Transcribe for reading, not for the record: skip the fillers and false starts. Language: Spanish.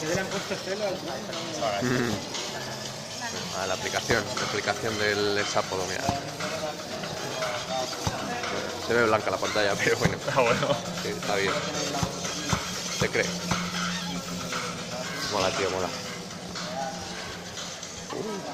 Ah, la aplicación del sápado, mira. Se ve blanca la pantalla, pero bueno. Ah, bueno. Sí, está bien. ¿Te crees? Mola, tío, mola.